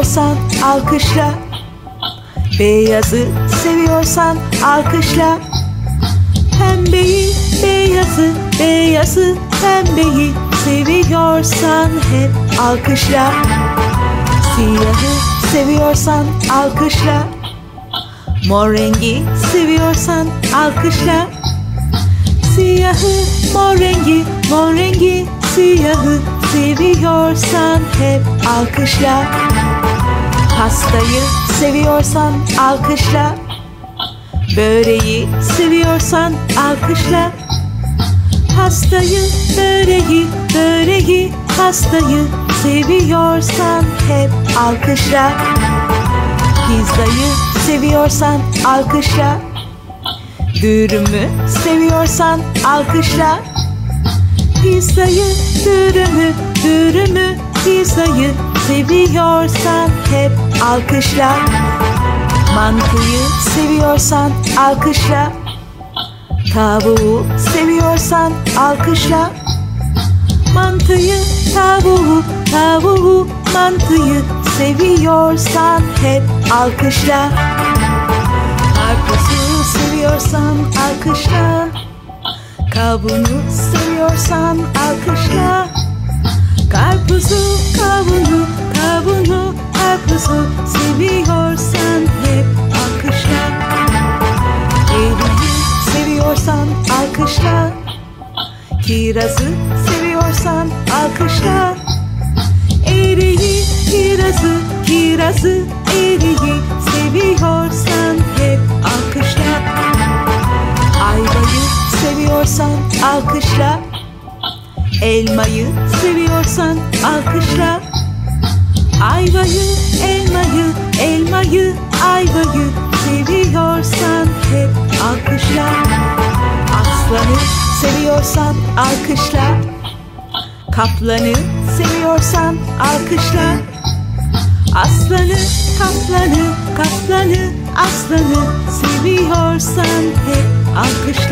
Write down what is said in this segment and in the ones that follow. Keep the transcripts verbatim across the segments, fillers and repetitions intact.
seviyorsan alkışla. Beyazı seviyorsan alkışla. Pembeyi, beyazı, beyazı, pembeyi seviyorsan hep alkışla. Siyahı seviyorsan alkışla. Mor rengi seviyorsan alkışla. Siyahı, mor rengi, mor rengi, siyahı seviyorsan hep alkışla. Pastayı seviyorsan alkışla. Böreği seviyorsan alkışla. Pastayı, böreği, böreği, pastayı seviyorsan hep alkışla. Pizzayı seviyorsan alkışla. Dürümü seviyorsan alkışla. Pizzayı, dürümü, dürümü, pizzayı seviyorsan hep alkışla. Mantıyı seviyorsan alkışla. Tavuğu seviyorsan alkışla. Mantıyı, tavuğu, tavuğu, mantıyı seviyorsan hep alkışla. Karpuzu seviyorsan alkışla. Kavunu seviyorsan alkışla. Karpuzu, kavunu, kavunu, karpuzu seviyorsan hep alkışla. Eriği seviyorsan alkışla. Kirazı seviyorsan alkışla. Eriği, kirazı, kirazı, eriği seviyorsan hep alkışla. Ayvayı seviyorsan alkışla. Elmayı seviyorsan alkışla. Ayvayı, elmayı, elmayı, ayvayı seviyorsan hep alkışla. Aslanı seviyorsan alkışla. Kaplanı seviyorsan alkışla. Aslanı, kaplanı, kaplanı, aslanı seviyorsan hep alkışla.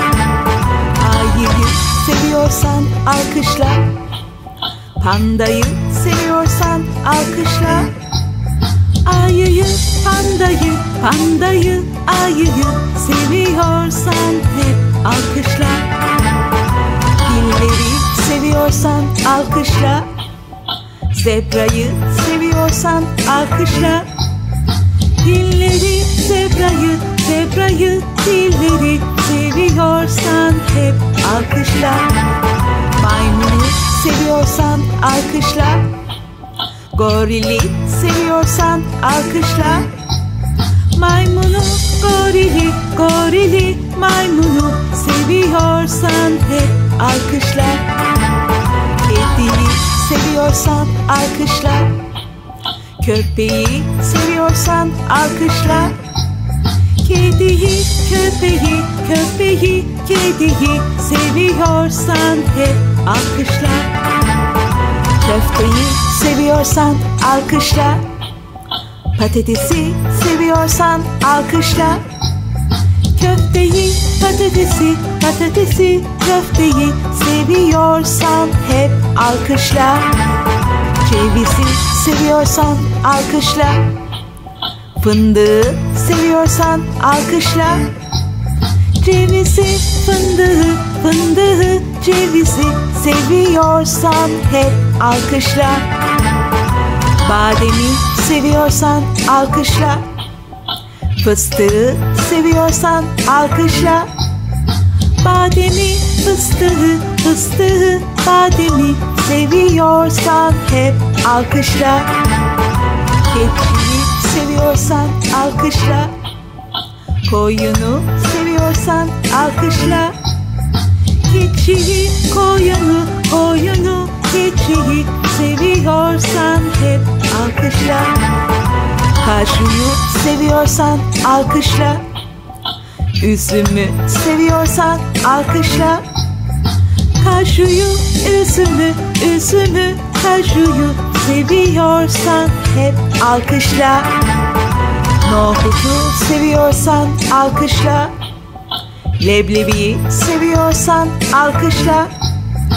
Ayıyı seviyorsan alkışla. Pandayı seviyorsan alkışla. Ayıyı, pandayı, pandayı, ayıyı seviyorsan hep alkışla. Filleri seviyorsan alkışla. Zebrayı seviyorsan alkışla. Filleri, zebrayı, zebrayı, filleri seviyorsan hep alkışla. Maymunu seviyorsan alkışla. Gorili seviyorsan alkışla. Maymunu, gorili, gorili, maymunu seviyorsan hep alkışla. Kediyi seviyorsan alkışla. Köpeği seviyorsan alkışla. Kediyi, köpeği, köpeği, kediyi seviyorsan hep alkışla. Köfteyi seviyorsan alkışla. Patatesi seviyorsan alkışla. Köfteyi, patatesi, patatesi, köfteyi seviyorsan hep alkışla. Cevizi seviyorsan alkışla. Fındığı seviyorsan alkışla. Cevizi, fındığı, fındığı, cevizi seviyorsan hep alkışla. Bademi seviyorsan alkışla. Fıstığı seviyorsan alkışla. Bademi, fıstığı, fıstığı, bademi seviyorsan hep alkışla. Keçiyi seviyorsan alkışla. Koyunu seviyorsan alkışla. Keçiyi, koyunu, koyunu, keçiyi seviyorsan hep alkışla. Kaşuyu seviyorsan alkışla. Üzümü seviyorsan alkışla. Kaşuyu, üzümü, üzümü, kaşuyu seviyorsan hep alkışla. Nohutu seviyorsan alkışla. Leblebiyi seviyorsan alkışla.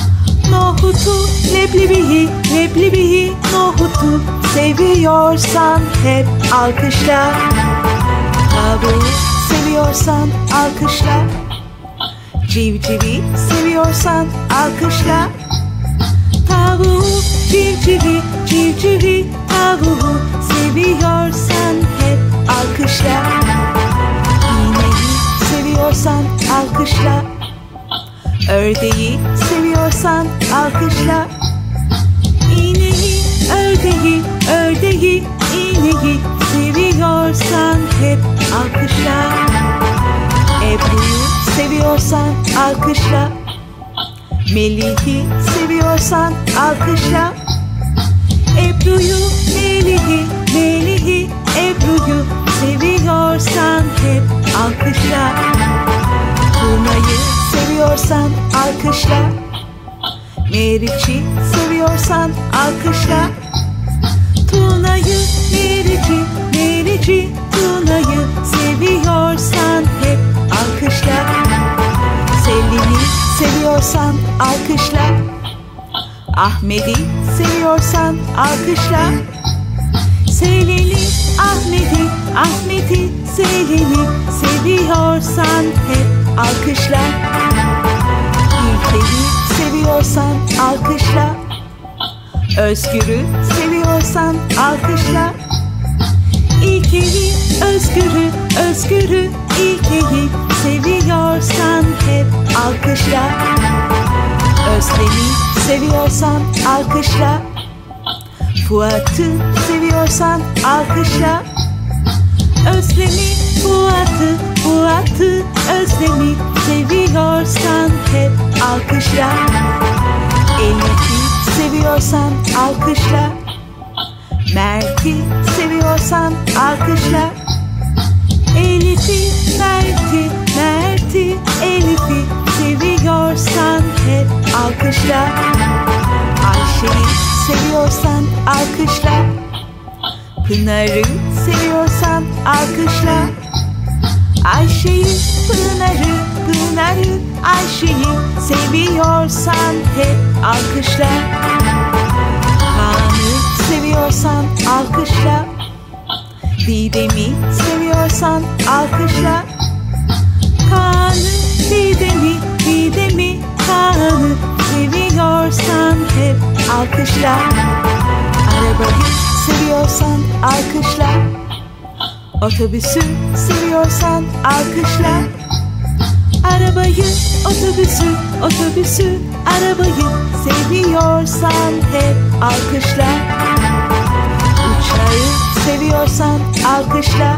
nohutu, leblebiyi, leblebiyi, nohutu seviyorsan hep alkışla. Tavuğu seviyorsan alkışla. Civcivi seviyorsan alkışla. Tavuğu, civcivi, civcivi, tavuğu seviyorsan hep alkışla. İğneyi seviyorsan alkışla. Ördeği seviyorsan alkışla. İğneyi, ördeği, ördeği, iğneyi seviyorsan hep alkışla. Ebru'yu seviyorsan alkışla. Melih'i seviyorsan alkışla. Ebru'yu, Melih'i, Melih'i, Ebru'yu seviyorsan hep alkışla. Tuna'yı seviyorsan alkışla. Meriç'i seviyorsan alkışla. Tuna'yı, Meriç'i, Meriç'i, Tuna'yı seviyorsan hep alkışla. Selin'i seviyorsan alkışla. Ahmet'i seviyorsan alkışla. Selin'i, Ahmet'i, Ahmet'i, Selin'i seviyorsan hep alkışla. İlkeyi seviyorsan alkışla. Özgür'ü seviyorsan alkışla. İlkeyi, Özgür'ü, Özgür'ü, İlkeyi seviyorsan hep alkışla. Özlem'i seviyorsan alkışla. Fuat'ı seviyorsan alkışla. Özlem'i, Fuat'ı, Fuat'ı, Özlem'i seviyorsan hep alkışla. Elif'i seviyorsan alkışla. Mert'i seviyorsan alkışla. Elif'i, Mert'i, Mert'i, Elif'i seviyorsan hep alkışla. Ayşe'yi seviyorsan alkışla. Pınar'ı seviyorsan alkışla. Ayşe'yi, Pınar'ı, Pınar'ı, Ayşe'yi seviyorsan hep alkışla. Kaan'ı seviyorsan alkışla. Didem'i seviyorsan alkışla. Kaan'ı, Didem'i, Didem'i, Kaan'ı seviyorsan hep alkışla. Arabayı seviyorsan alkışla. Otobüsü seviyorsan alkışla. Arabayı, otobüsü, otobüsü, arabayı seviyorsan hep alkışla. Uçağı seviyorsan alkışla.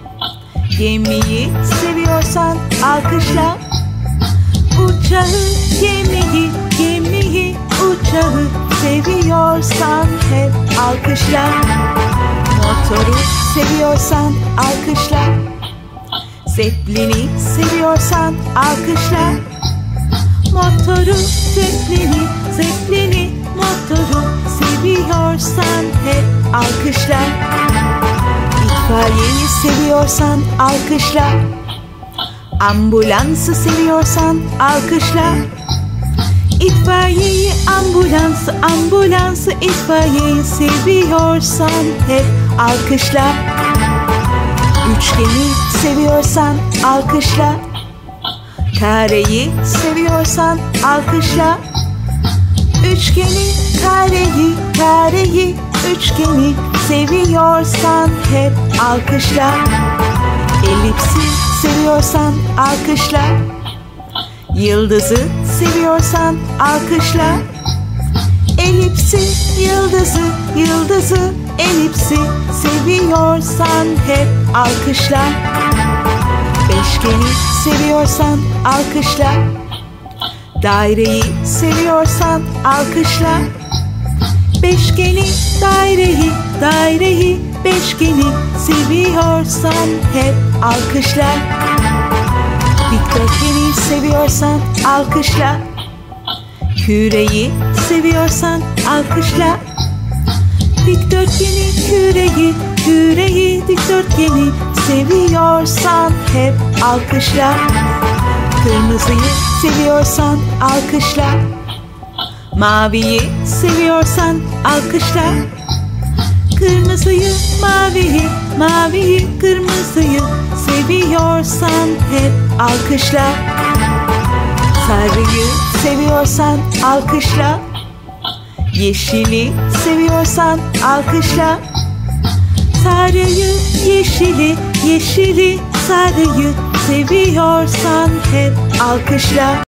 Gemiyi seviyorsan alkışla. Uçağı, gemiyi, gemiyi, uçağı seviyorsan hep alkışla. Motoru seviyorsan alkışla. Zeplini seviyorsan alkışla. Motoru, zeplini, zeplini, motoru seviyorsan hep alkışla. İtfaiyeyi seviyorsan alkışla. Ambulansı seviyorsan alkışla. İtfaiyeyi, ambulansı, ambulansı, itfaiyeyi seviyorsan hep alkışla. Üçgeni seviyorsan alkışla. Kareyi seviyorsan alkışla. Üçgeni, kareyi, kareyi, üçgeni seviyorsan hep alkışla. Elipsi seviyorsan alkışla. Yıldızı seviyorsan alkışla. Elipsi, yıldızı, yıldızı, elipsi seviyorsan hep alkışla. Beşgeni seviyorsan alkışla. Daireyi seviyorsan alkışla. Beşgeni, daireyi, daireyi, beşgeni seviyorsan hep alkışla. Dikdörtgeni seviyorsan alkışla. Küreyi seviyorsan alkışla. Dikdörtgeni, küreyi, küreyi, dikdörtgeni seviyorsan hep alkışla. Kırmızıyı seviyorsan alkışla. Maviyi seviyorsan alkışla. Kırmızıyı, maviyi, maviyi, kırmızıyı seviyorsan hep alkışla. Sarıyı seviyorsan alkışla. Yeşili seviyorsan alkışla. Sarıyı, yeşili, yeşili, sarıyı seviyorsan hep alkışla.